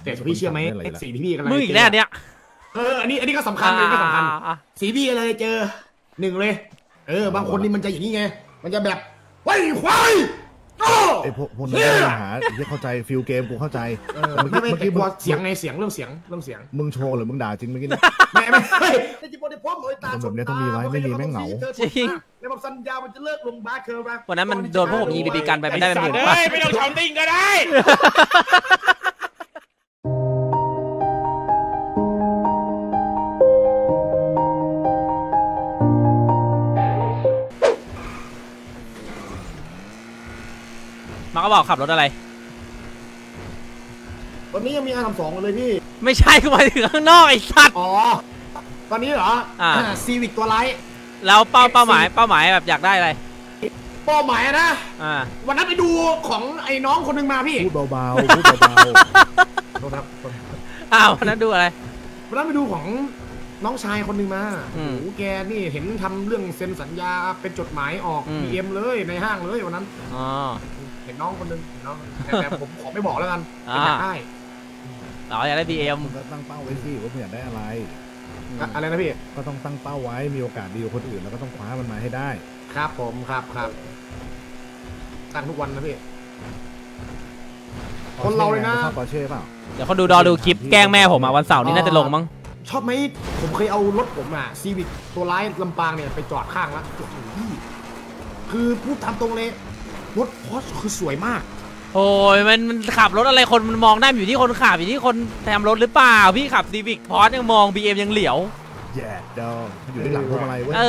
แต่พี่เชื่อไหมสีพี่กำลังมึงอีกแล้วเนี่ยอันนี้ก็สำคัญเลยก็สำคัญสีพี่อะไรเจอ1เลยบางคนนี่มันจะอย่างนี้ไงมันจะแบบไว้ควายไอ้พวกนั้นปัญหาที่เข้าใจฟิลเกมกูเข้าใจไม่กลัวเสียงไงเสียงเรื่องเสียงมึงโชว์หรือมึงด่าจริงเมื่อกี้เนี่ยไม่ในจิโปเดพอมเลยตาแบบนี้ต้องมีไว้ไม่มีแม่งเหงาจริงในแบบสัญญามันจะเลิกลงบาร์เคิร์ฟวันนั้นมันโดนพวกผมยิงบีบีกันไปไม่ได้เป็นหมื่นไม่ต้องทำติ้งก็ได้มาก็บอกขับรถอะไรวันนี้ยังมีR32เลยพี่ไม่ใช่ก็หมายถึงข้างนอกไอ้สัตว์อ๋อตอนนี้เหรอซีวิกตัวไลท์แล้วเป้าหมายแบบอยากได้อะไรเป้าหมายนะวันนั้นไปดูของไอ้น้องคนนึงมาพี่พูดเบาๆพูดเบาๆโทษครับวันนั้นดูอะไรวันนั้นไปดูของน้องชายคนนึงมาโอ้โหแกนี่เห็นทำเรื่องเซ็นสัญญาเป็นจดหมายออก BM เลยในห้างเลยวันนั้นเห็นน้องคนนึงน้องแต่ผมขอไม่บอกแล้วกันอยากได้อยากได้ BM ก็ตั้งเป้าไว้สิว่าอยากได้อะไรนะพี่ก็ต้องตั้งเป้าไว้มีโอกาสดีกว่าคนอื่นแล้วก็ต้องคว้ามันมาให้ได้ครับผมครับตั้งทุกวันนะพี่คนเราเลยนะปอร์เช่เปล่าเดี๋ยวเขาดูคลิปแกล้งแม่ผมวันเสาร์นี้น่าจะลงมั้งชอบไหมผมเคยเอารถผมซีวิกตัวร้ายลำปางเนี่ยไปจอดข้างแล้วโอ้โหคือพูดตามตรงเลยรถพอสคือสวยมากโอ้ยมันขับรถอะไรคนมันมองได้อยู่ที่คนขับอยู่ที่คนแถมรถหรือเปล่าพี่ขับซีวิกพอสยังมอง BM ยังเหลียวแย่ดองอยู่ที่หลังพวงมาลัยเว้ย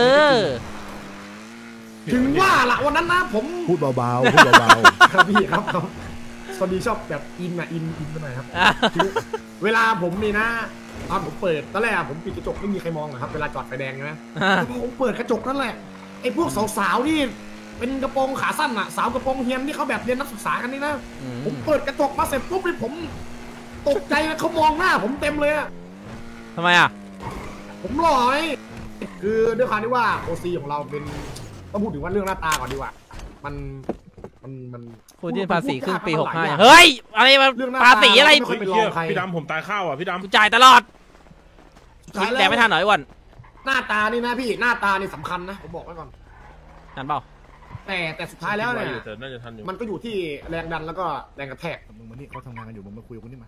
ถึงว่าละวันนั้นนะผมพูดเบาครับพี่ครับสวัสดีชอบแบบอินไปหน่อยครับเวลาผมนี่นะตอนผมเปิดตอนแรกผมปิดกระจกไม่มีใครมองนะครับเวลาจอดไฟแดงนะผมเปิดกระจกนั่นแหละไอ้พวกสาวๆนี่เป็นกระโปรงขาสั้นอ่ะสาวกระโปรงเฮียนที่เขาแบบเรียนนักศึกษากันนี่นะผมเปิดกระจกมาเสร็จปุ๊บเลยผมตกใจเขามองหน้าผมเต็มเลยอะทำไมอ่ะผมหล่อไงคือด้วยความที่ว่าโอซีของเราเป็นต้องพูดถึงว่าเรื่องหน้าตาก่อนดีกว่ามันพูดที่ภาษีครึ่งปี65เฮ้ยอะไรมาภาษีอะไรพี่ดำผมตายข้าวอ่ะพี่ดำจ่ายตลอดแต่ไม่ทันหน่อยวันหน้าตานี่นะพี่หน้าตานี่สำคัญนะผมบอกไว้ก่อนทันเปล่าแต่สุดท้ายแล้วเนี่ยมันก็อยู่ที่แรงดันแล้วก็แรงกระแทกมึงมานี่เขาทำงานกันอยู่มึงมาคุยกับคนนี้มา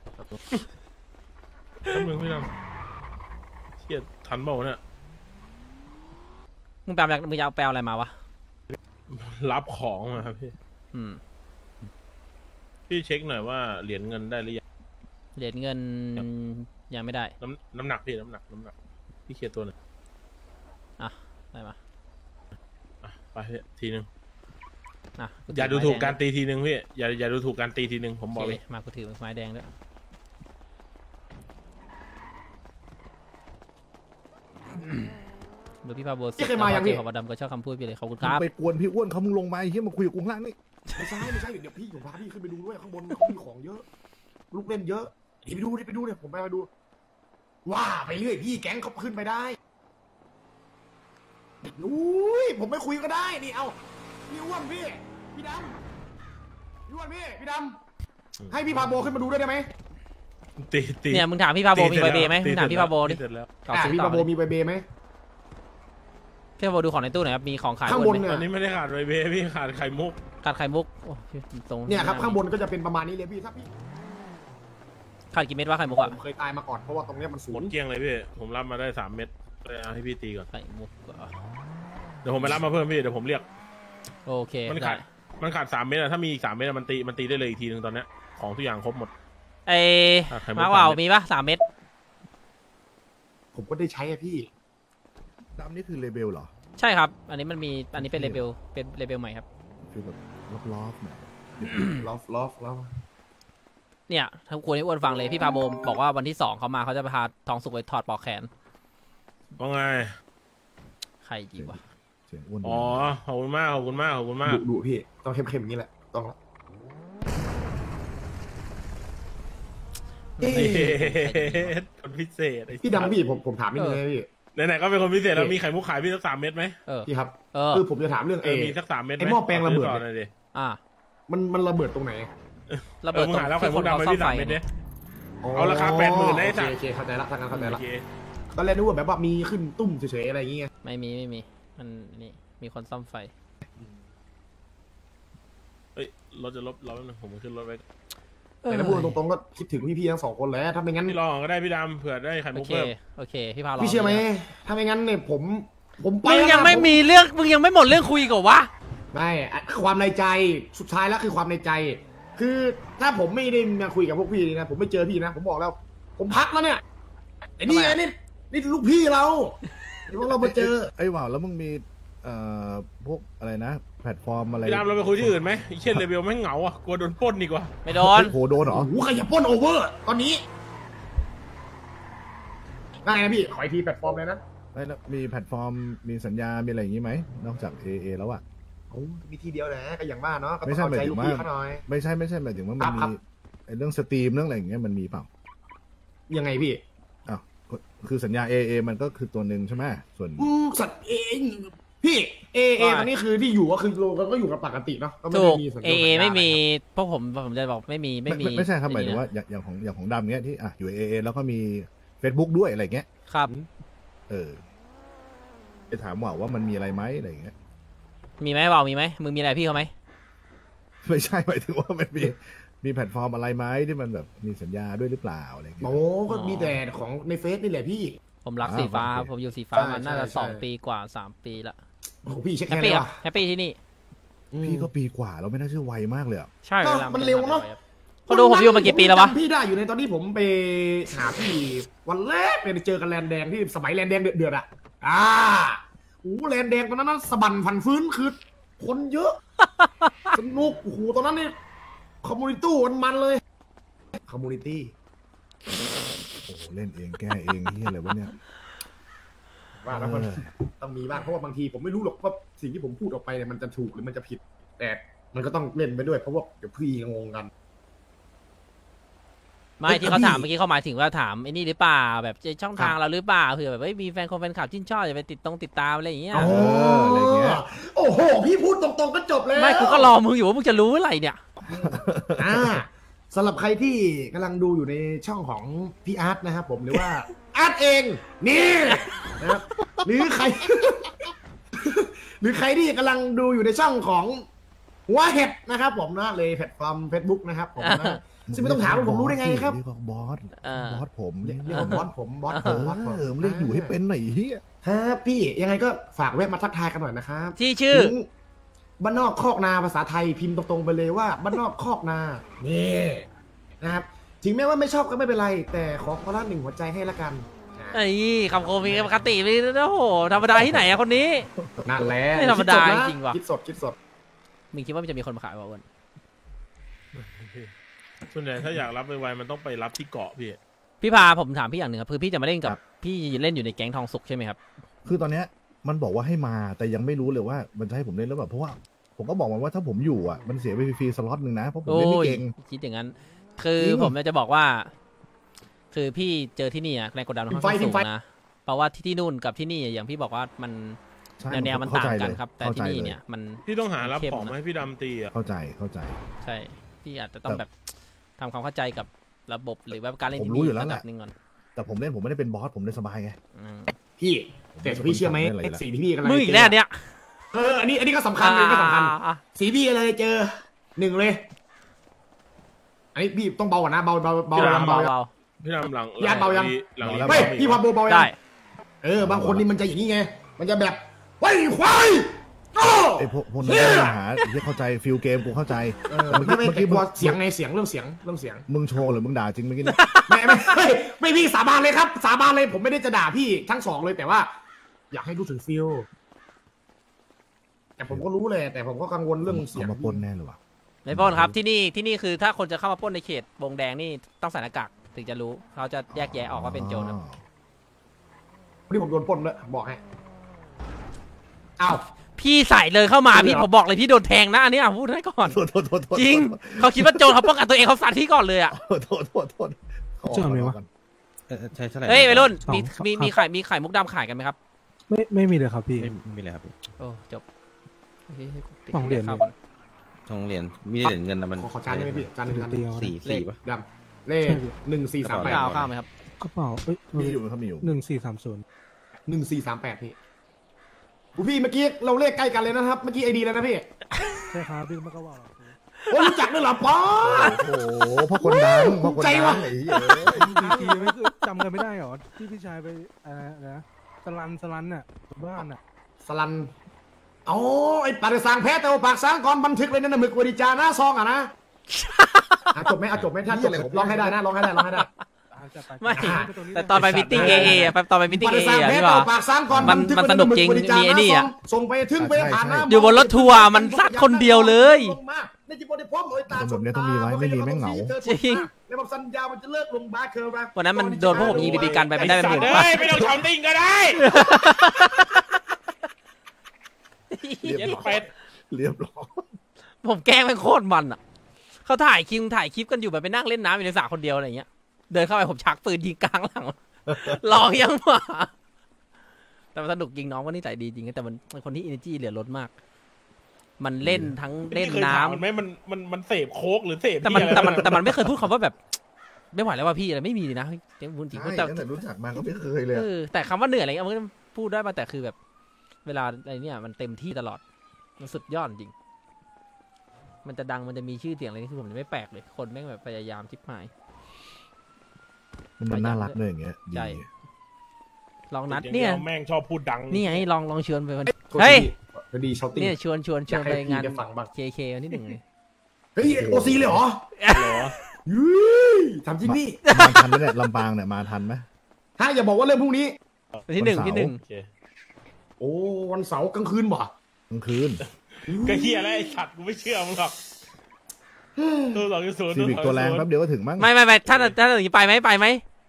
มึงพี่ดำเชี่ยทันเปล่าเนี่ยมึงแปลอะไรมาวะรับของมาครับพี่เช็คหน่อยว่าเหรียญเงินได้หรือยังเหรียญเงินยังไม่ได้น้ำหนักพี่น้ำหนักพี่เคลียร์ตัวหนึ่งได้มาไปทีนึงอย่าดูถูกการตีทีนึงพี่อย่าดูถูกการตีทีนึงผมบอกเลยมากูถือไม้แดงด้วยดูพี่พาโบสที่เคยมาอย่างพี่ขอบดำก็ชอบคำพูดพี่เลยขอบคุณครับไปกวนพี่อ้วนเขามึงลงมาที่มาคุยกับกูข้างล่างนี่ไม่ใช่เดี๋ยวพี่ผมพาพี่ขึ้นไปดูด้วยข้างบนเขามีของเยอะลูกเล่นเยอะไปดูเนี่ยผมไปดูว่าไปเรื่อยพี่แก๊งเขาขึ้นไปได้อุ้ยผมไม่คุยก็ได้นี่เอาพี่อ้วนพี่ดำพี่อ้วนพี่ดำให้พี่พาโบขึ้นมาดูได้ไหมตีเนี่ยมึงถามพี่พาโบมีใบเบไหมมึงถามพี่พาโบดิพี่พาโบมีใบเบไหมพี่พาโบดูของในตู้หน่อยครับมีของขายข้างบนเนี่ยตอนนี้ไม่ได้ขาดใบเบพี่ขาดไข่มุกโอ้ตรงเนี่ยครับข้างบนก็จะเป็นประมาณนี้เลยพี่ถ้าพี่ขาดกี่เม็ดวะไข่มุกอ่ะผมเคยตายมาก่อนเพราะว่าตรงนี้มันสูงหมดเกลี้ยงเลยพี่ผมรับมาได้3 เม็ดเลยเอาให้พี่ตีก่อนไข่มุกเดี๋ยวผมไปรับมาเพิ่มพี่เดี๋ยวผมเรียกโอเคมันขาด3 เม็ดอะถ้ามีอีก3 เม็ดมันตีได้เลยอีกทีนึงตอนเนี้ยของทุกอย่างครบหมดมาว่าวมีปะ3 เม็ดผมก็ได้ใช้อะพี่ดำนี่คือเลเบลเหรอใช่ครับอันนี้เป็นเลเบลใหม่ครับคือแบบลอฟเนี่ยลอฟเนี่ยทั้งควรให้อ้วนฟังเลยพี่พาโบมบอกว่าวันที่2เขามาเขาจะพาทองสุกไปถอดปลอกแขนว่าไงใครจีวะอ๋อขอบคุณมากดูพี่ต้องเข้มอย่างนี้แหละต้องละคนพิเศษพี่ดำพี่ผมถามนิดนึงนะพี่ไหนๆก็เป็นคนพิเศษแล้วมีไข่มุกขายพี่สัก3 เม็ดไหมพี่ครับคือผมจะถามเรื่องมีสัก3 เม็ดไอ้หม้อแปลงระเบิดมันระเบิดตรงไหนระเบิดตรงแล้วไข่มุกดำไปที่3 เม็ดเนี่ยเอาราคา80,000ได้สักโอเคเข้าใจละทางการเข้าใจโอละเคตอนแรกนึกว่าแบบว่ามีขึ้นตุ้มเฉยๆอะไรอย่างเงี้ยไม่มีมันนี่มีคนซ่อมไฟเอ้ยรถจะลบเราแป๊บนึงผมขึ้นรถไว้แต่ถ้าพูดตรงๆก็คิดถึงพี่ๆทั้งสองคนแหล้วถ้าไม่งั้นพี่รอก่อนก็ได้พี่ดำเผื่อได้ไข่โอมุกเคเพิ่มโอเคพี่พาลองพี่เชื่อไหมถ้าไม่งั้นเนี่ยผมไปมึงยังแล้วนะไม่มีเรื่องมึงยังไม่หมดเรื่องคุยกับวะไม่ความในใจสุดท้ายแล้วคือความในใจ คือถ้าผมไม่ได้มาคุยกับพวกพี่นี่นะผมไม่เจอพี่นะผมบอกแล้ว ผมพักแล้วเนี่ยไอ้นี่ไงนี่ลูกพี่เราเดี๋ยวพวกเรามาเจอไอ้ว่าวแล้วมึงมีพวกอะไรนะแพลตฟอร์มอะไรพี่ดำเราไปคุยที่อื่นไหมไอ้เช่นเลเวลไม่งเหงาอ่ะกลัวโดนปล้นดีกว่าไม่โดนโหโดนเหรอโอ้โหใครจะปล้นโอเวอร์ตอนนี้ได้นะพี่ขออีกทีแพลตฟอร์มเลยนะแล้วมีแพลตฟอร์มมีสัญญา มีอะไรอย่างงี้ไหมนอกจาก AA แล้วอะโอ้มีทีเดียวนะก็อย่างบ้านเนาะก็ไม่ต้องใช่เอาใจลูกพี่หมายถึงว่าเขาหน่อยไม่ใช่หมายถึงว่ามันครัมีบไอ้เรื่องสตรีมเรื่องอะไรอย่างเงี้ยมันมีเปล่ายังไงพี่อ้าวคือสัญญา AA มันก็คือตัวหนึ่งใช่ไหมส่วนสัตว์เองพี่เอว่าตอนนี้คือที่อยู่ก็คือเราก็อยู่กับปกติเนาะก็ไม่ถูได้กมีสัญญาเอสัญญาไม่มีอะไรพวกผมจะบอกไม่มีไม่ใช่ครับหมายถึงว่าอย่างของดำเงี้ยที่อยู่ AA แล้วก็มี Facebook ด้วยอะไรเงี้ยครับจะถามว่ามันมีอะไรไหมอะไรอย่างเงี้ยมีไหมบอกมีไหมมึงมีอะไรพี่เขาไหมไม่ใช่หมายถึงว่ามันมีแพลตฟอร์มอะไรไหมที่มันแบบมีสัญญาด้วยหรือเปล่าอะไรอย่างเงี้ยโอ้ก็มีแต่ของในเฟซนี่แหละพี่ผมรักอ่าสีฟ้าโอเคผมอยู่สีฟ้าใช่มันน่าจะใช่ 2 ปีกว่า 3 ปีละโอ้โหพี่เช็คแฮปแค่ปี้นี้ครับวะแฮปปี้ที่นี่พี่ก็ปีกว่าแล้วไม่น่าเชื่อไวมากเลยอะใช่ก็เวลามันเร็วเนอะเขาดูผมอยู่มากี่ปีแล้ววะพี่ได้อยู่ในตอนที่ผมไปหาพี่วันแรกเนี่ยไปเจอกันแลนแดงที่สมัยแลนแดงเดือดๆอ่ะโอ้โหแลนแดงตอนนั้นนะสะบันพันฟื้นคือคนเยอะ สนุกโอ้โหตอนนั้นนี่คอมมูนิตี้มันเลยคอมมูนิตี้โอ้โหเล่นเองแก้เองเฮียอะไรวะเนี่ยว่าแล้วมันต้องมีบ้างเพราะว่าบางทีผมไม่รู้หรอกว่าสิ่งที่ผมพูดออกไปเนี่ยมันจะถูกหรือมันจะผิด แต่มันก็ต้องเล่นไปด้วยเพราะว่าเดี๋ยวพี่งงกันไม่ที่เขาถามเมื่อกี้เขาหมายถึงว่าถามไอ้นี่หรือเปล่าแบบช่องทางเราหรือเปล่าเผื่อแบบมีแฟนขับชื่นชอบจะไปติดตามอะไรอย่างเงี้ยอะไรเงี้ยโอ้โหพี่พูดตรงๆก็จบเลยไม่กูก็รอมึงอยู่ว่ามึงจะรู้อะไรเนี่ยสำหรับใครที่กำลังดูอยู่ในช่องของพี่อาร์ตนะครับผมหรือว่า อาร์ตเองนี่นะครับหรือใคร หรือใครที่กำลังดูอยู่ในช่องของหัวเห็ดนะครับผมนะเลยแพลตฟอร์ม Facebook นะครับผมนะซึ่งไม่ต้องถามว่าผมรู้ได้ไงครับเรียกว่าบอสผมเรียกว่าบอสผมบอสผมบอสผมเรียกอยู่ให้เป็นหน่อยเฮียครับพี่ยังไงก็ฝากแวะมาทักทายกันหน่อยนะครับที่ชื่อถึงบ้านนอกคอกนาภาษาไทยพิมพ์ตรงๆไปเลยว่าบ้านนอกคอกนานี่นะครับถึงแม้ว่าไม่ชอบก็ไม่เป็นไร แต่ขอคนละ1 หัวใจให้ละกันไอ้คำโคมมีปกติไม่โอ้โหธรรมดาที่ไหนอะคนนี้นั่นแหละไม่ธรรมดาคิสนะจริงว่ะคิดสดมึงคิดว่ามันจะมีคนมาขายป่าวอ้วนส่วนใหญ่ถ้าอยากรับไวๆมันต้องไปรับที่เกาะพี่พี่พาผมถามพี่อย่างหนึ่งครับคือพี่จะมาเล่นกับพี่เล่นอยู่ในแก๊งทองสุกใช่ไหมครับคือตอนเนี้ยมันบอกว่าให้มาแต่ยังไม่รู้เลยว่ามันจะให้ผมเล่นหรือเปล่าเพราะว่าผมก็บอกมันว่าถ้าผมอยู่อ่ะมันเสียไปฟรีๆสล็อตหนึ่งนะเพราะผมโอ้เล่นไม่ยเก่งคิดอย่างนั้น คือจริงผมจะบอกว่า คือพี่เจอที่นี่อะแรงกดดันค่อนข้างสูงนะเพราะว่าที่นู่นกับที่นี่อย่างพี่บอกว่ามันใช่แนวมันต่างกันครับ แต่เข้าที่ใจนี่ลเนี่ยมันพี่ต้องหารับเข้มของนะมาให้พี่ดำตีอ่ะเข้าใจใช่พี่อาจจะต้องแบบทำความเข้าใจกับระบบหรือว่าการเล่นผมที่รู้นี่อยู่แล้วระแหดัละบหนึงก่อนแต่ผมเล่นผมไม่ได้เป็นบอสผมเล่นสบายไงอืมๆพี่แต่พี่เชื่อไหมผมไม่ได้อะไรละสีที่พี่กำลังมึงอีกแล้วเนี่ยอันนี้ก็สำคัญเลยก็สำคัญอ่าสีพี่อะไรเจอ1เลย อันนี้พี่ต้องเบาก่อนนะเบาเบาเบาพี่ดำหลังพี่อาร์ตเบายังหลังนี้เฮ้ยพี่พอเบายังได้บางคนนี่มันจะอย่างนี้ไงมันจะแบบเฮ้ยควายโอ้ไอ้พวกนั้นไม่มีปัญหาที่เข้าใจฟิลเกมกูเข้าใจไม่กลัวเสียงไงเสียงเรื่องเสียงมึงโชว์หรือมึงด่าจริงเมื่อกี้เนี่ยไม่พี่สาบานเลยครับ สาบานเลยผมไม่ได้จะด่าพี่ทั้งสองเลยแต่ว่า อยากให้รู้ถึงฟิลแต่ผมก็รู้เลยแต่ผมก็กังวลเรื่องเสียงเอามาปนแน่เลยว่ะไม่ปล้นครับที่นี่คือถ้าคนจะเข้ามาปล้นในเขตวงแดงนี่ต้องใส่หน้ากากถึงจะรู้เขาจะแยกแยะออกว่าเป็นโจรครับนี่ผมโดนปล้นเลยบอกให้อ้าวพี่ใส่เลยเข้ามาพี่ผมบอกเลยพี่โดนแทงนะอันนี้พูดให้ก่อนโทษจริงเขาคิดว่าโจรเขาป้องกันตัวเองเขาสัตว์ที่ก่อนเลยอ่ะโทษเชื่อไหมวะใช่เท่าไหร่เฮ้ยวัยรุ่นสองมีครับมีไข่มุกดำขายกันไหมครับไม่มีเลยครับพี่ไม่มีเลยครับโอ้จบสองเหรียญครับทองเหรียญมีเหรียญเงินนะมันขอจานได้ไหมพี่จานหนึ่งจานหนึ่งเดียวสี่ป่ะดเลข1438 ข้าวข้าวไหมครับกระเป๋ามีอยู่ครับมีอยู่ 1430 1438พี่พี่เมื่อกี้เราเลขใกล้กันเลยนะครับเมื่อกี้ไอดีแล้วนะพี่ใช่ครับพี่มันก็ว่าหรอโอ้รู้จักด้วยเหรอป๊อโอ้โหพ่อคนดังพ่อคนใจดัว่ะงไอ้เหี้ยทีไม่จำกันไม่ได้หรอที่พี่ชายไปอะไรนะสลันน่ะบ้านน่ะสลันอ๋อไอปากสางแพ้แต่ว่าปากสางก่อนบันทึกเลยนะมึกวดิจาหน้าซองอ่ะนะจบไหมจบไหมถ้าจบผมร้องให้ได้นะร้องให้ได้ไม่แต่ตอนไปมิทติ้งเอตอนไปมิทติ้งเอพี่ว่าปากสางก่อนมันสนุกจริงมีไอ้นี่อ่ะส่งไปถึงไปผ่านหน้าอยู่บนรถทัวร์มันซัดคนเดียวเลยคนแบบนี้ต้องมีไว้ไม่มีแม่งเหงาจริงแล้วแบบสัญญามันจะเลิกลงบาร์เคอร์วันนั้นมันโดนพวกผมยิงบีบีกันไปไม่ได้เป็นหมื่นเฮ้ยไม่ต้องชาวติ้งก็ได้เรียบร้อยเป็ดเรียบร้อยผมแกล้งมันโคตรมันอ่ะเขาถ่ายคลิปกันอยู่แบบไปนั่งเล่นน้ำอยู่ในสระคนเดียวอะไรเงี้ยเดินเข้าไปผมชักปืนยิงกลางหลังลองยังมาแต่มันสนุกยิงน้องก็นิสัยดีจริงแต่มันคนที่อินเนอร์จีเหลือล้นมากมันเล่นทั้งเล่นน้ำมันเสพโค้กหรือเสพแต่มันไม่เคยพูดคำว่าแบบไม่ไหวแล้วว่าพี่อะไรไม่มีเลยนะจริงจริงใช่ตั้งแต่รู้จักมาก็ไม่เคยเลยแต่คำว่าเหนื่อยอะไรเงี้ยมันก็พูดได้มาแต่คือแบบเวลาอะไรเนี่ยมันเต็มที่ตลอดมันสุดยอดจริงมันจะดังมันจะมีชื่อเสียงอะไรนี่คือผมจะไม่แปลกเลยคนแม่งแบบพยายามทิพหายมันน่ารักเลยอย่างเงี้ยใช่ลองนัดเนี่ยแม่งชอบพูดดังนี่ไงลองชวนไปวันเฮ้ยดีชาวติ้งเนี่ยชวนไปงานฟังบ้าง KK วันที่ 1เลยเฮ้ยโอซีเลยเหรอเหรอทำจริงนี่มาทันไหมเนี่ยลำปางเนี่ยมาทันไหมถ้าอย่าบอกว่าเรื่องพรุ่งนี้วันที่ 1ที่โอเคโอ้วันเสาร์กลางคืนบ่กลางคืนก็เฮียแล้วไอ้สัตว์กูไม่เชื่อมึงหรอกตัว2.0 ซีวิกตัวแรงแป๊บเดียวก็ถึงมั้งไม่ถ้าอย่างนี้ไปไหม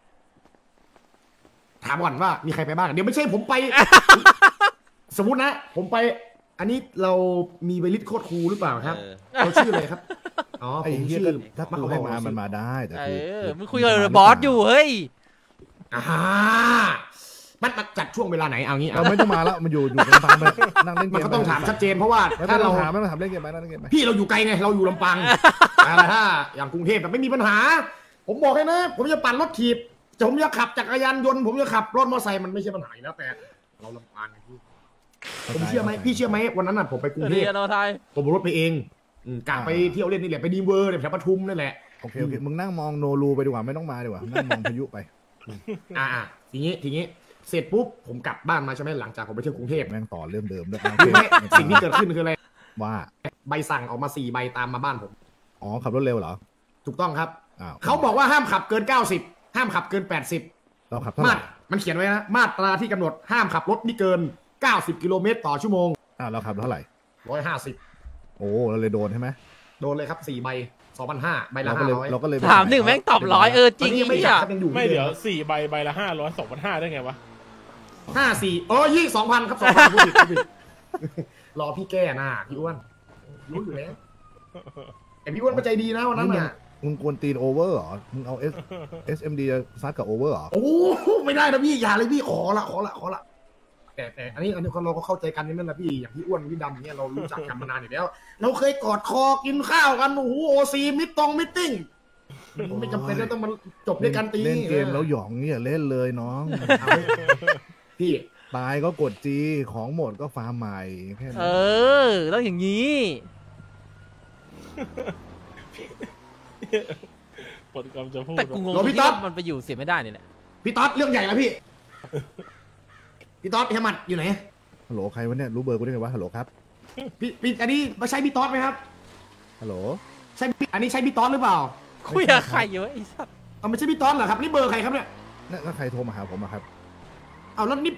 ถามก่อนว่ามีใครไปบ้างเดี๋ยวไม่ใช่ผมไป สมมุตินะผมไปอันนี้เรามีใบลิสต์โคตรครูหรือเปล่าครับเราชื่ออะไรครับอ๋อไอ้ผมเหี้ยชื่อถ้ากูให้มามันมาได้แต่คือมึงคุยกับบอสอยู่เฮ้ยมันจัดช่วงเวลาไหนเอางี้เราไม่ต้องมาแล้วมันอยู่ลำปางไปนั่งเล่นเกมันมก็ต้องถามชัดเจนเพราะว่าไม่ถ้าต้เราองถามไม่ต้องถามเล่นเกมไปนั่งเล่นเกมไปพี่เราอยู่ไกลไงเราอยู่ลำปางแต่ถ้าอย่างกรุงเทพแบบไม่มีปัญหา ผมบอกให้นะผมจะปั่นรถถีบผมจะขับจักรยานยนต์ผมจะขับรถมอเตอร์ไซค์มันไม่ใช่ปัญหาแล้วแต่เราลำปางไงพี่ผมเชื่อไหมพี่เชื่อไหมวันนั้นน่ะผมไปกรุงเทพผมรถไปเองกะไปเที่ยวเล่นนี่แหละไปดีเวอร์แถวปทุมนั่นแหละโอเคมึงนั่งมองโนรูไปดีกว่าไม่ต้องมาดีกว่านั่งมองพายุไปทีนี้เสร็จปุ๊บผมกลับบ้านมาใช่ไหมหลังจากผมไปเที่ยวกรุงเทพแม่งต่อเรื่องเดิมด้วยรู้ไหมสิ่งที่เกิดขึ้นคืออะไรว่าใบสั่งออกมา4 ใบตามมาบ้านผมอ๋อขับรถเร็วเหรอถูกต้องครับอ้าวเขาบอกว่าห้ามขับเกิน90ห้ามขับเกิน80 เราขับเท่าไหร่มันเขียนไว้นะมาตราที่กำหนดห้ามขับรถไม่เกิน90 กิโลเมตรต่อชั่วโมงเราขับเท่าไหร่ 150 โอ้เราเลยโดนใช่ไหมโดนเลยครับ4 ใบ 2,500 ใบละเราก็เลยถามหนึ่งแม่งตอบ100จริงไม่อ่ะไม่เดี๋ยว4 ใบละ500 2,500ได้ไงวะ 54ยี่2,000ครับ2,000พูดผิดรอพี่แก้หน้าพี่อ้วนรู้อยู่แล้วแต่พี่อ้วนก็ใจดีนะวันนั้นน่ะมึงกวนตีนโอเวอร์เหรอมึงเอา SMD ซัดกับโอเวอร์เหรอโอ้ไม่ได้นะพี่อย่าเลยพี่ขอละแต่อันนี้เราก็เข้าใจกันนี่นั่นแหละพี่อย่างพี่อ้วนพี่ดำเนี่ยเรารู้จักกันมานานอยู่แล้วเราเคยกอดคอกินข้าวกันโอ้โหโอซีมิตติ้งไม่จำเป็นต้องมาจบด้วยกันตีเล่นเกมแล้วหยองเนี่ยเล่นเลยน้องพี่ตายก็กดจีของหมดก็ฟาร์มใหม่แค่นั้นต้องอย่างนี้ปดกรรมจะพูดแต่กูงงที่มันไปอยู่เสียไม่ได้นี่แหละพี่ต๊อดเรื่องใหญ่แล้วพี่ต๊อดเฮียหมัดอยู่ไหนฮัลโหลใครวะเนี่ยรู้เบอร์กูได้ไงวะฮัลโหลครับพี่อันนี้มาใช่พี่ต๊อดไหมครับฮัลโหลใช่อันนี้ใช่พี่ต๊อดหรือเปล่าคุยกับใครอยู่ไอ้สัสเอาไม่ใช่พี่ต๊อดเหรอครับนี่เบอร์ใครครับเนี่ยนั่นใครโทรมาหาผมอะครับเอาแล้วนี่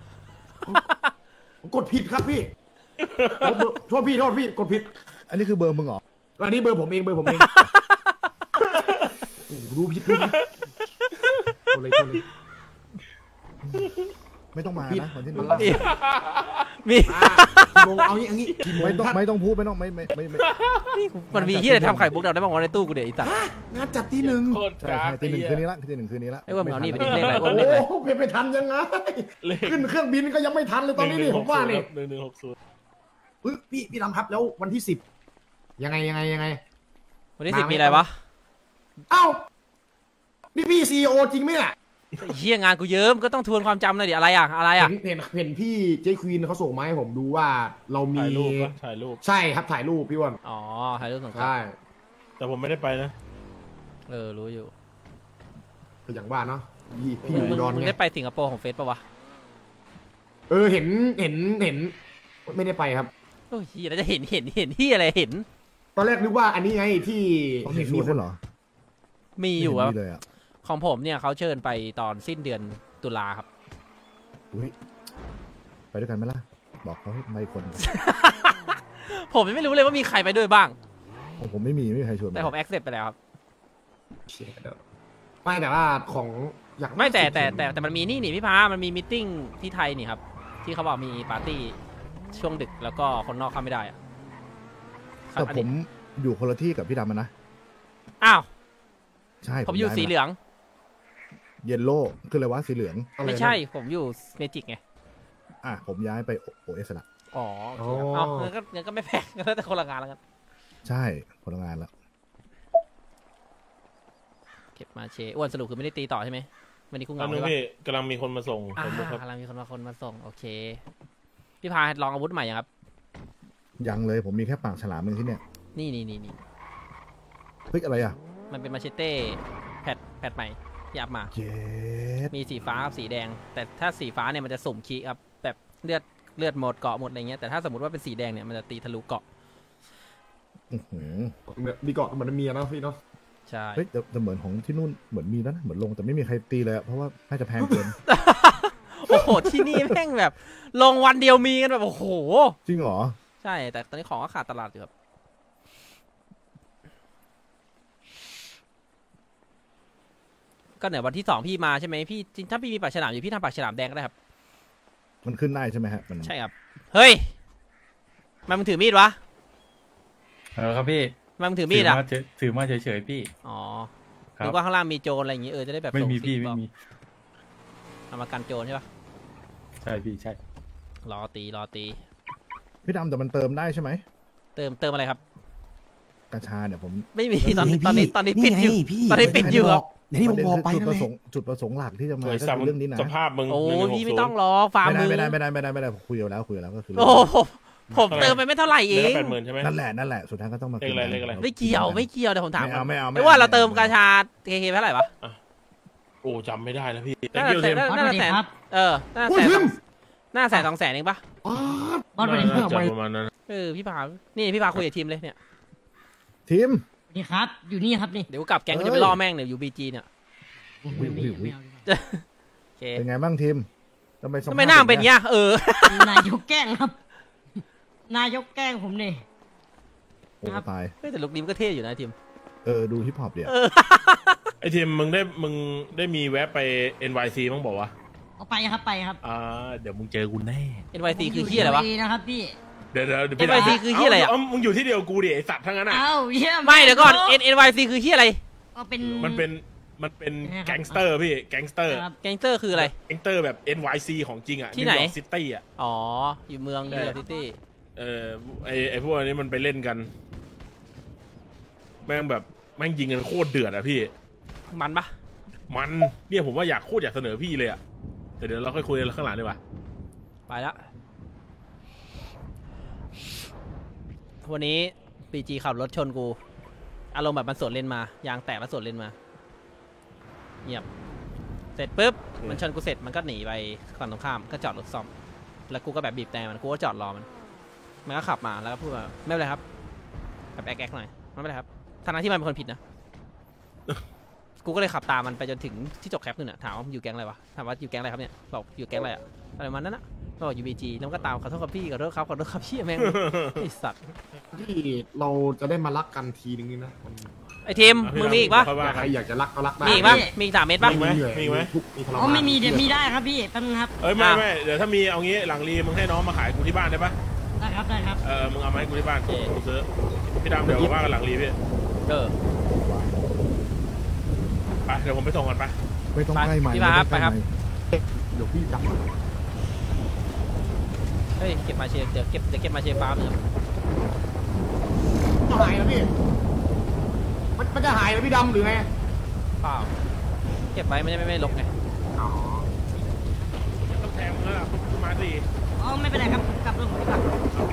กดผิดครับพี่โทษพี่กดผิดอันนี้คือเบอร์มึงเหรออันนี้เบอร์ผมเองรู้ผิดโทษเลยไม่ต้องมานะวันที่1 มีเอางี้ไม่ต้องพูดไม่ต้องไม่มันมีที่ไหนทำไข่บุกเราได้บ้างวะในตู้กูเดี๋ยวไอ้สัสงานจัดที่หนึ่งโคตรใช่กาใช่ตีหนึ่งคืนนี้ละตีหนึ่งคืนนี้ละไอ้ว่ามึงเอานี่ไปดิเลขโอะไรอ้วนเลขอะไรอ้โหไม่ทันยังไงขึ้นเครื่องบินก็ยังไม่ทันเลยตอนนี้นี่ผมว่านี่ 1160 พี่ดำครับแล้ววันที่10ยังไงวันที่10มีอะไรวะเอ้าพี่ซีโอจริงไหมเนี่ยเฮียงานกูเยิ้มก็ต้องทวนความจำหน่อยดิอะไรอะอะไรอะเห็นพี่เจ๊ควีนเขาส่งมาให้ผมดูว่าเรามีถ่ายรูปปะถ่ายรูปใช่ครับถ่ายรูปพี่วันอ๋อถ่ายรูปสงครามใช่แต่ผมไม่ได้ไปนะรู้อยู่ก็อย่างว่าเนาะพี่มึอุงดรมึงไงได้ไปสิงคโปร์ของเฟสปะวะเห็นไม่ได้ไปครับโอ้ยเฮียแล้วจะเห็นที่อะไรเห็นตอนแรกนึกว่าอันนี้ไงที่ต้องมีชวนด้วยเหรอมีอยู่ครับไม่เห็นมีเลยอ่ะของผมเนี่ยเขาเชิญไปตอนสิ้นเดือนตุลาครับอุ้ยไปด้วยกันไหมล่ะบอกเขาให้มาอีกคนผมยังไม่รู้เลยว่ามีใครไปด้วยบ้างผมไม่มีใครชวนแต่ผมแอคเซปไปแล้วครับไม่แต่ว่าของอยากไม่แต่มันมีนี่พี่พามันมีมิทติ้งที่ไทยนี่ครับ ที่เขาบอกมีปาร์ตี้ช่วงดึกแล้วก็คนนอกเข้าไม่ได้อะแต่ผมอยู่คนละที่กับพี่ดำนะอ้าวใช่ผมอยู่สีเหลืองเยลโล่คืออะไรวะสีเหลืองไม่ใช่ผมอยู่เมจิกไงผมย้ายไปโอเอสละอ๋อโอเคครับเอางั้นก็ไม่แพงแล้วแต่คนละงานแล้วกันใช่คนละงานแล้วเก็บมาเชอ้วนสรุปคือไม่ได้ตีต่อใช่ไหมวันนี้กูเหตอนงานึใช่งปะพี่กำลังมีคนมาส่งผมครับกำลังมีคนมาส่งโอเคพี่พาลองอาวุธใหม่ยังครับยังเลยผมมีแค่ปากฉลามหนึ่งที่เนี่ยนี่เฮ้ยอะไรอ่ะมันเป็นมาเชเต้แพทใหม่ที่อัพมาเจ็ดมีสีฟ้ากับสีแดง แต่ถ้าสีฟ้าเนี่ยมันจะสุ่มคีย์ครับแบบเลือดหมดเกาะหมดอะไรเงี้ยแต่ถ้าสมมติว่าเป็นสีแดงเนี่ยมันจะตีทะลุเกาะอื้อหือมีเกาะเหมือนเมียเนาะพี่เนาะใช่เฮ้ยแต่เหมือนของที่นู่นเหมือนมีแล้วนะเหมือนลงแต่ไม่มีใครตีเลยอะเพราะว่าน่าจะแพงเกินโอ้โหที่นี่แม่งแบบลงวันเดียวมีกันแบบโอ้โหจริงเหรอใช่แต่ตอนนี้ของก็ขาดตลาดอยู่ครับก็เนี่ยวันที่2พี่มาใช่ไหมพี่ถ้าพี่มีปากฉลามอยู่พี่ทำปากฉลามแดงก็ได้ครับมันขึ้นได้ใช่ไหมฮะมันใช่ครับเฮ้ยมันมึงถือมีดวะครับพี่มันมึงถือมีดอ่ะถือมาเฉยๆพี่อ๋อครับนึกว่าข้างล่างมีโจรอะไรอย่างงี้จะได้แบบไม่มีส่งพี่ซิกไม่บอกมีเอามากันโจรใช่ปะใช่พี่ใช่รอตีพี่ดำแต่มันเติมได้ใช่ไหมเติมอะไรครับกระชาเนี่ยผมไม่มีเฮ้ยตอนนี้พี่ตอนนี้ปิดอยู่นี่ไงพี่ตอนนี้ปิดอยู่ครับอย่างที่ผมบอกไปจุดนั่นประแหสละงค์จุดประสงค์หลักที่จะมาโดยก็ซ้คือเรื่องนี้นะำสภาพมึงโอ้ 1160 พี่ไม่ต้องรอฟาร์มไม่มือได้คุยกันแล้วก็คือโอ้โหผมเติมไปไม่เท่าไหร่เอเดือนงละ80,000ใช่ไหมนั่นแหละสุดท้ายก็ต้องมาเลขอะไรเลขอะไรไม่เกี่ยวเดี๋ยวผมถามไม่เอาไม่ว่าเราเติมกาชาเคไปเท่าไหร่วะโอ้จำไม่ได้แล้วพี่น่า Thank you จะ Tim น่าจะแสนน่าโอ้ยแสทินมน่าแสน200,000เองปะบอสสวัสดีคน่ารับจะประมาณนั้นพี่พานี่พี่พาคุยกับทีมเลยเนี่ยทีมสวัสดีครับ อยู่นี่ครับนี่เดี๋ยวกลับแก๊งก็จะไปล่อแม่งเนี่ยอยู่บีจีเนี่ยอุ้ยไม่เอาโอเคเป็นไงบ้างทีมทำไมหน้าเป็นเงี้ยนายกแกล้งครับ นายกแกล้งผมนี่โอ้ตายแต่ลุคนี้มันก็เท่อยู่นะทีมดูฮิปฮอปเดี๋ยวไอทีมมึงได้มีแวะไป NYC มั้งบอกว่าเอาไปครับไปครับเดี๋ยวมึงเจอกูแน่ NYC คือเฮียอะไรวะดีนะครับพี่เดี๋ยว NYC คือเหี้ยอะไรอะมึงอยู่ที่เดียวกูดิไอสัตว์ทั้งนั้นอ่ะเอ้าเยี่ยมไม่เดี๋ยวก่อน NYC คือเฮียอะไรก็เป็นมันเป็นแก๊งสเตอร์พี่แก๊งสเตอร์ครับแก๊งเตอร์คืออะไรแก๊งสเตอร์แบบ NYC ของจริงอ่ะที่ไหนซิตี้อ่ะอ๋อ อยู่เมืองนิวยอร์กซิตี้ไอพวกนี้มันไปเล่นกัน แม่งแบบแม่งยิงกันโคตรเดือดอ่ะพี่มันปะมันเนี่ยผมว่าอยากเสนอพี่เลยอ่ะแต่เดี๋ยวเราค่อยคุยกันข้างหลังดีกว่าไปละวันนี้ PG ขับรถชนกู อารมณ์แบบมันสวนเลนมายางแตกแล้วสวนเลนมาเงียบเสร็จปุ๊บมันชนกูเสร็จมันก็หนีไปฝั่งตรงข้ามก็จอดรถซ่อมแล้วกูก็แบบบีบแต่มันกูก็จอดรอมันก็ขับมาแล้วก็พูดว่าไม่เป็นไรครับแบบแอ๊กหน่อยไม่เป็นไรครับทั้งที่มันเป็นคนผิดนะ กูก็เลยขับตามมันไปจนถึงที่จบแคปนึงถามว่าอยู่แก๊งอะไรวะถามว่าอยู่แก๊งอะไรครับเนี่ยบอกอยู่แก๊งอะไรอะอะไรมันนั่นนะบอกอยู่ BG แล้วก็ตามขอโทษครับพี่ขอโทษครับเชี่ยแม่ง ไอสัตว์ที่เราจะได้มารักกันทีนึงนี่นะไอทีมมึงมีอีกปะใครอยากจะรักก็รักได้มีอีกปะมีอีก3 เม็ดปะมีไหมมีไหมทุกมีทรอ๋อมานไม่มีเดี๋ยวมีได้ครับพี่แป๊บนึงครับเอ้ยไม่เดี๋ยวถ้ามีเอางี้หลังรีมึงให้น้องมาขายกูที่บ้านได้ปะได้ครับได้ครับมึงเอามาให้กูที่บ้านกูซื้อพี่ดำเดี๋ยวว่ากันหลังรีพี่ ไปเดี๋ยวผมไปส่งก่อนไปไม่ต้องใกล้ใหม่พี่มาครับไปครับเดี๋ยวพี่จับเฮ้ยเก็บมาเชฟเดี๋ยวเก็บมาเชฟฟาร์มหนึ่งจะหายแล้วพี่มันจะหายแล้วพี่ดำหรือไงเปล่าเก็บไว้ไม่ลกไงอ๋อต้องแทงมึงแล้วมาสิอ๋อไม่เป็นไรครับกลับลงดีกว่า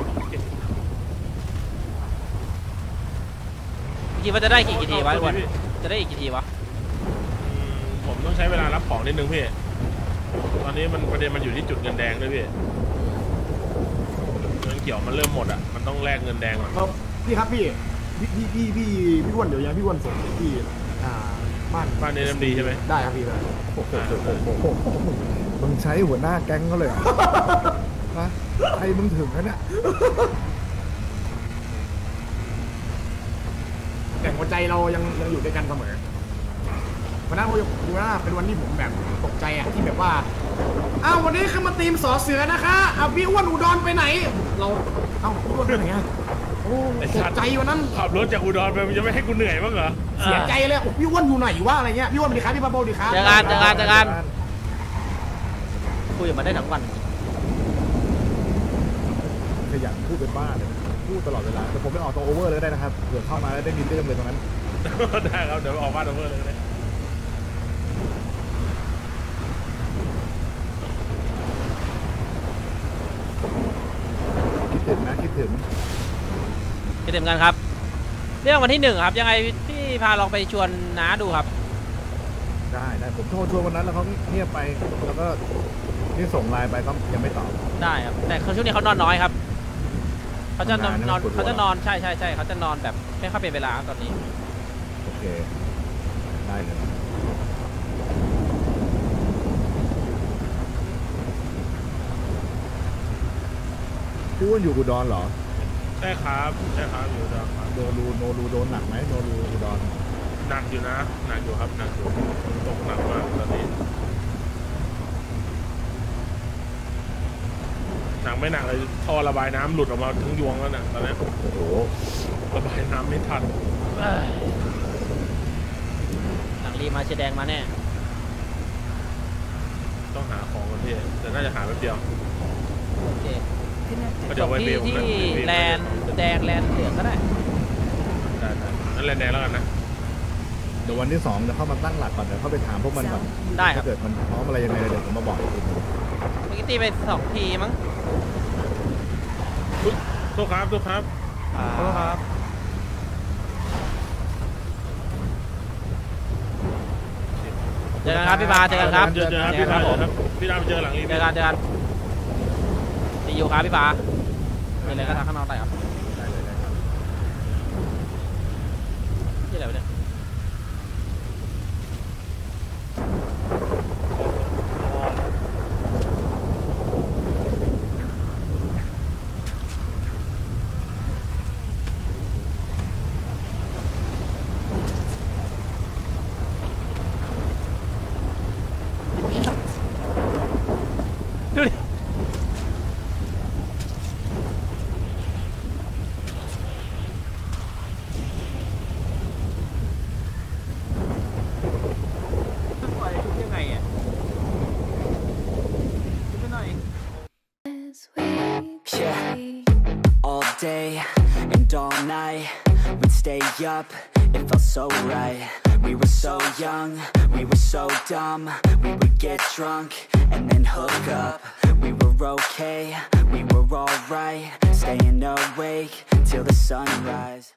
คิดว่าจะได้กี่ทีวะวันจะได้อีกกี่ทีวะผมต้องใช้เวลารับของนิดนึงพี่ตอนนี้มันประเด็นมันอยู่ที่จุดเงินแดงด้วยพี่เงินเกี่ยวมันเริ่มหมดอ่ะมันต้องแลกเงินแดงก่อนแล้วพี่ครับพี่อ้วนเดี๋ยวยังพี่อ้วนส่งพี่บ้านเอ็มดีใช่ไหมได้ครับพี่ได้โอ้โหมึงใช้หัวหน้าแก๊งเขาเลยเหรอนะใครมึงถึงนะเนี่ยแต่หัวใจเรายังอยู่ด้วยกันเสมอวันนั้นดูนะเป็นวันที่ผมแบบตกใจอ่ะที่แบบว่าอ้าววันนี้คือมาทีมสอเสือนะคะพี่อ้วนอุดรไปไหนเราพี่อ้วนไปไหนอ่ะโอ้ตกใจวันนั้นขับรถจากอุดรไปมันจะไม่ให้กูเหนื่อยบ้างเหรอเสียใจเลยพี่อ้วนอยู่ไหนวะอะไรเงี้ยพี่อ้วนดีครับพี่ปาโบดีครับเจอกันคุยกับมันได้ทั้งวันขยันพูดเป็นบ้าเลยพูดตลอดเวลาแต่ผมไม่ออกตรงโอเวอร์เลยก็ได้นะครับเผื่อเข้ามาแล้วได้มีเรื่องเลยตรงนั้นได้ครับเดี๋ยวออกบ้านออกเพื่อเลยก็ได้คิดถึงนะคิดถึงจะเต็มกันครับเรื่องวันที่1ครับยังไงพี่พาลองไปชวนน้าดูครับได้ผมโทรชวนวันนั้นแล้วเขาเงียบไปแล้วก็นี่ส่งไลน์ไปก็ยังไม่ตอบได้ครับแต่ช่วงนี้เขานอนน้อยครับเขาจะนอนทำงานนะเขาจะนอนใช่เขาจะนอนแบบไม่ค่อยเป็นเวลาตอนนี้โอเคได้เลยพี่อ้วนอยู่อุดรเหรอใช่ครับอยู่อุดรครับโนรูโดนหนักไหมโนรูอุดรหนักอยู่นะหนักอยู่ครับหนักอยู่ตกหนักมากตอนนี้หนักไม่หนักเลยท่อระบายน้ำหลุดออกมาทั้งยวงแล้วเนี่ยตอนนี้โอ้โหระบายน้ำไม่ทันหลังรีมาเชแดงมาแน่ต้องหาของกันพี่แต่น่าจะหาแป๊บเดียวโอเคก็เดี๋ยวไว้เบลที่นะแลนด์แดงแลนด์เหลืองก็ได้ได้นั่นแหละแดงแล้วกันนะเดี๋ยววันที่2จะเข้ามาตั้งหลักก่อนเดี๋ยวเข้าไปถามพวกมันก่อนได้ครับถ้าเกิดมันพร้อมอะไรยังไงเดี๋ยวผมมาบอกอีกทีเมื่อกี้ตีไป2 ทีมั้งโทษครับขอโทษครับเจอกันครับพี่บาเจอกันครับเจอครับพี่ดาวครับพี่ดาวเจอหลังรีเจอกันดีอยู่ครับพี่บามีอะไรก็ทางข้างนอกได้ครับได้เลยได้ครับที่ไหนวะเนี่ยดูดิปล่อยทุกยังไงอ่ะทุกไปหน่อย Yeah, all day and all night, we'd stay up, it felt so right. We were so young, we were so dumb, we would get drunk and then hook up. We were okay, we were alright, staying awake till the sunrise.